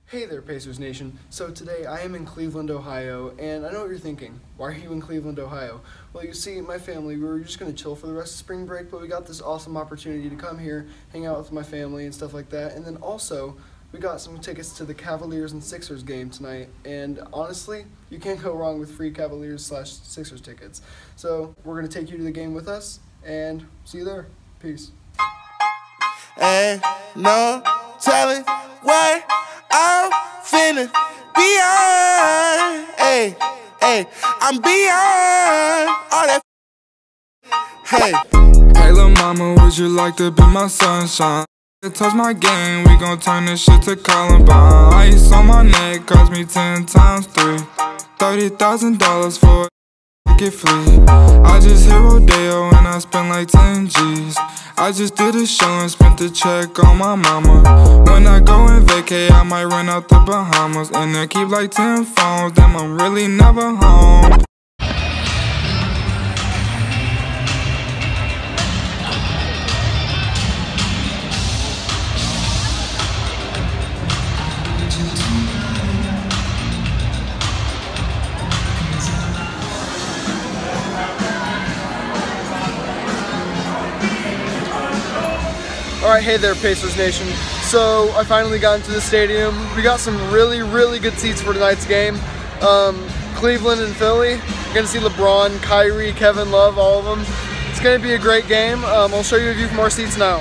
Hey there, Pacers Nation. So today I am in Cleveland, Ohio, and I know what you're thinking. Why are you in Cleveland, Ohio? Well, you see, my family, we were just going to chill for the rest of spring break, but we got this awesome opportunity to come here, hang out with my family and stuff like that, and then also we got some tickets to the Cavaliers and Sixers game tonight, and honestly, you can't go wrong with free Cavaliers/Sixers tickets. So we're going to take you to the game with us, and see you there. Peace. Ain't no telling what I'm finna beyond. I'm beyond all that. Hey lil' mama, would you like to be my sunshine? Touch my game, we gon' turn this shit to Columbine. Ice on my neck cost me 10 times 3. $30,000 for a get free. I just hit Rodeo and I spent like 10 G's. I just did a show and spent the check on my mama. When I go and vacay, I might run out the Bahamas. And then keep like 10 phones, damn, I'm really never home. Alright, hey there, Pacers Nation. So, I finally got into the stadium. We got some really good seats for tonight's game. Cleveland and Philly. You're going to see LeBron, Kyrie, Kevin Love, all of them. It's going to be a great game. I'll show you a view from our seats now.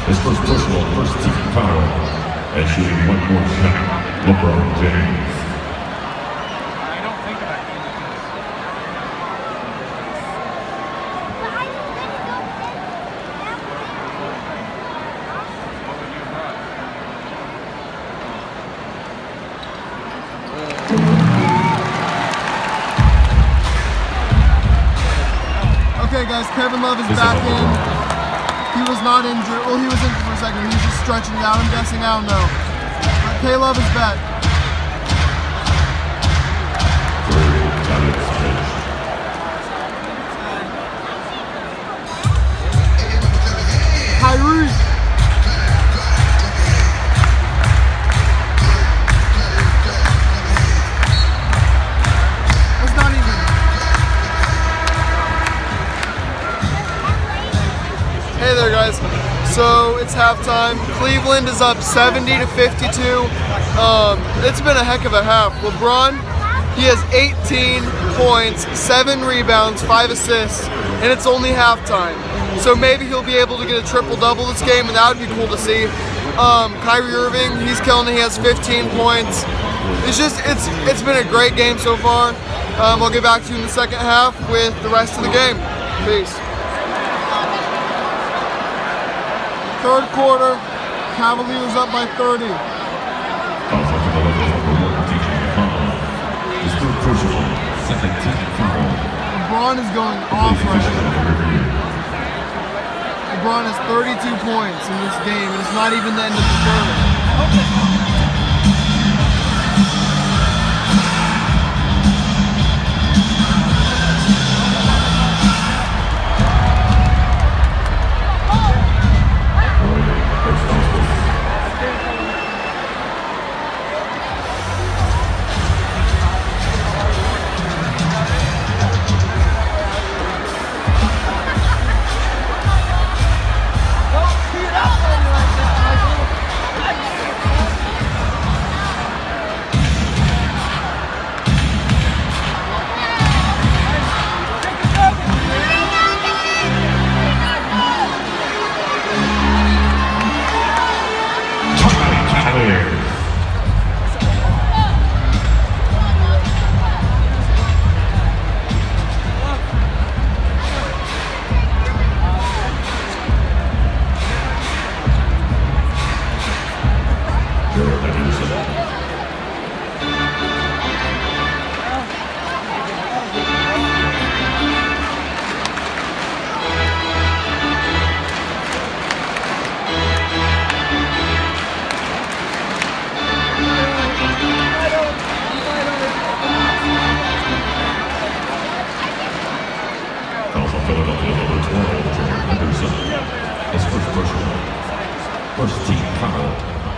His first personal, first team foul, and shooting one more shot, LeBron James. Okay guys, Kevin Love is back in. He was not injured. Well, he was injured for a second. He was just stretching it out. I'm guessing, I don't know. But K-Love is back. Kyrie. That's not even. Hey there guys, so it's halftime. Cleveland is up 70-52. It's been a heck of a half. LeBron, he has 18 points, 7 rebounds, 5 assists, and it's only halftime. So maybe he'll be able to get a triple-double this game, and that would be cool to see. Kyrie Irving, he's killing it, he has 15 points. It's been a great game so far. I'll get back to you in the second half with the rest of the game. Peace. Third quarter, Cavaliers up by 30. LeBron is going off right now. LeBron has 32 points in this game, and it's not even the end of the third. First team foul.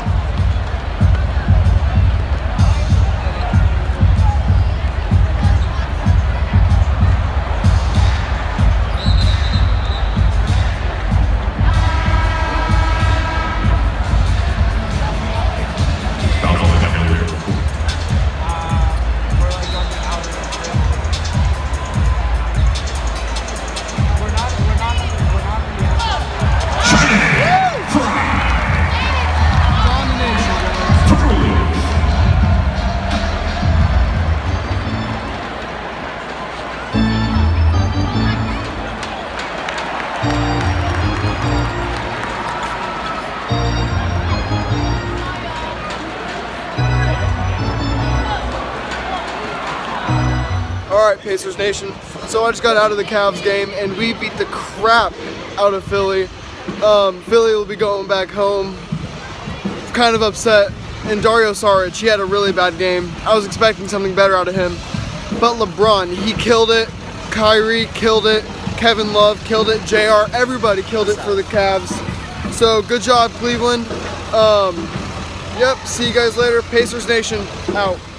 Alright, Pacers Nation, so I just got out of the Cavs game and we beat the crap out of Philly. Philly will be going back home, kind of upset, and Dario Saric, he had a really bad game. I was expecting something better out of him, but LeBron, he killed it, Kyrie killed it, Kevin Love killed it, JR, everybody killed it for the Cavs. So good job, Cleveland. Yep, see you guys later. Pacers Nation, out.